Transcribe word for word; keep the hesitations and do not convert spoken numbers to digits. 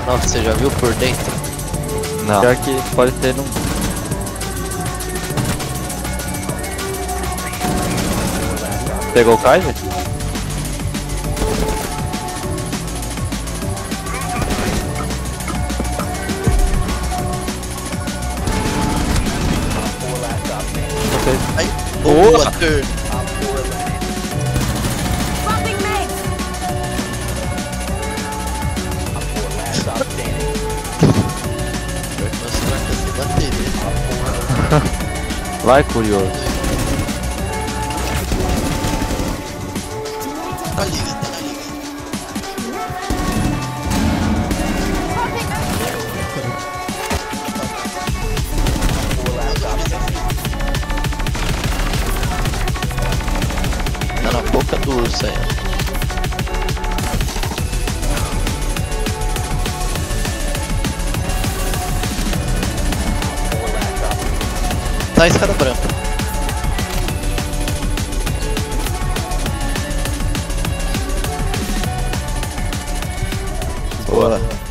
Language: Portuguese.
Nossa, você já viu por dentro? Não. Pior que pode ter no... Pegou o Kaiser? Ai, boa! boa, Tur. Vai, curioso. Tá liga, tá na liga. Tá na boca do urso aí. Tá a escada branca. Boa.